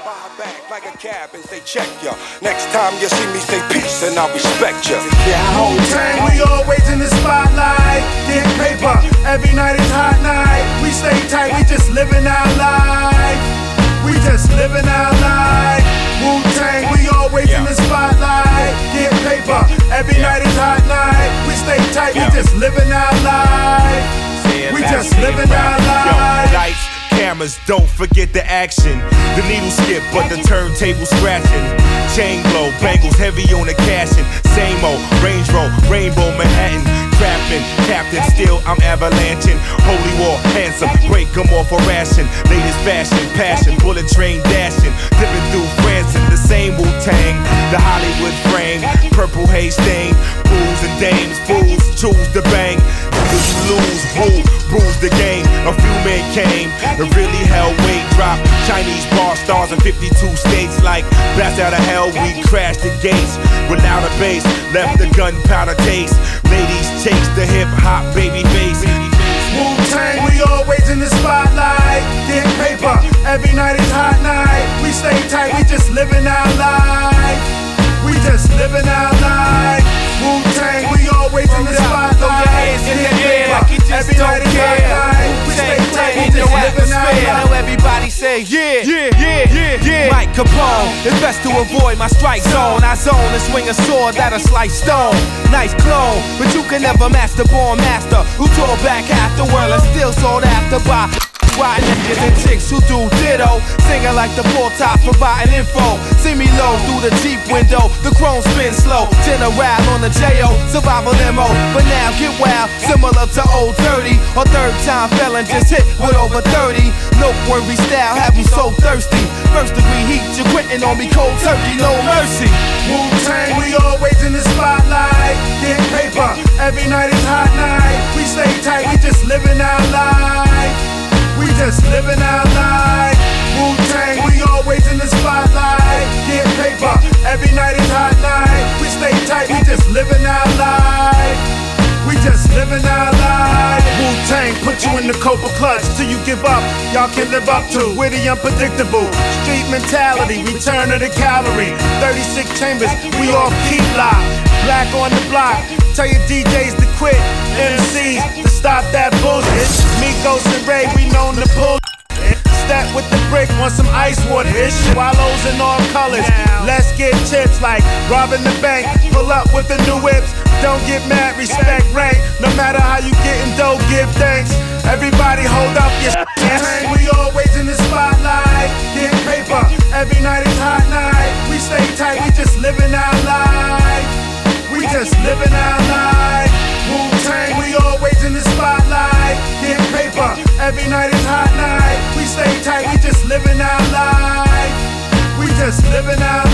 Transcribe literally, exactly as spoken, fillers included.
buy her back like a cab and say check ya. Next time you see me say peace and I'll respect ya. Wu-Tang, we always in the spotlight, get paper, every night is hot night. We stay tight, we just living our life. We just living our life. Wu-Tang, we always yeah. in the spotlight, get paper, every yeah. night is hot night. We stay tight, yeah. we just living our life. We just living our life. Yo, lights, cameras, don't forget the action. The needle skip, but the turntable scratching. Chain glow, bangles heavy on the cashin'. Same old Range Rover, Rainbow Manhattan. Trapping, captain, still I'm avalanching. Holy war, handsome, break them off a ration. Latest fashion, passion, bullet train dashing. Dipping through France in the same Wu-Tang. The Hollywood frame, purple haze stain. Fools and dames, fools choose to bang. Niggas lose, woo, bruise the game. A few men came, and really hell weight drop. Chinese bar stars in fifty-two states. Like blast out of hell, we crashed the gates. Without a bass, left the gunpowder taste. Ladies chase the hip hop baby face. Wu-Tang, we always in the spotlight, get paper, every night is hot night. We stay tight, we just living our life. We just living our life. Wu-Tang, we always in the spotlight, get paper, every night is hot night. We stay tight, we just living our life. Now everybody say yeah, yeah, yeah, yeah, yeah. Mike Capone, it's best to avoid my strike zone. I zone and swing a sword that'll slice stone. Nice clone, but you can never master born master who tore back half the world and still sought after by why niggas and chicks who do ditto, singing like the poor top, providing info. See me low through the Jeep window, the chrome spin slow. General on the J O, survival limo. But now get wild, similar to old thirty. Or third time felon just hit with over thirty. Noteworthy style, have you so thirsty. First degree heat, you're quitting on me cold turkey, no mercy. Wu-Tang, we always in the spotlight, get paper, every night is hot night. We stay tight, we just living our life. We just living our life. Wu-Tang, we always in the spotlight, get paper, every night is hot night. We stay tight, we just living our life. We just living our life. Wu-Tang, put you in the Copa clutch till you give up. Y'all can live up to with the unpredictable street mentality, return of the cavalry. thirty-six chambers, we all keep locked. Black on the block, tell your D Js to quit, M Cs to stop that bullshit. Migos and Ray, we known to pull. Step with the brick, want some ice water. It's swallows in all colors. Let's get chips like robbing the bank. Pull up with the new whips. Don't get mad, respect rank. No matter how you getting dough, give thanks. Everybody hold up your shit. We always in the spotlight, get paper, every night is hot night. We stay tight, we just living our life. We just living our life. Wu-Tang, we always in the spotlight, get paper, every night is hot night. We stay tight, we just living our life. We just living our life.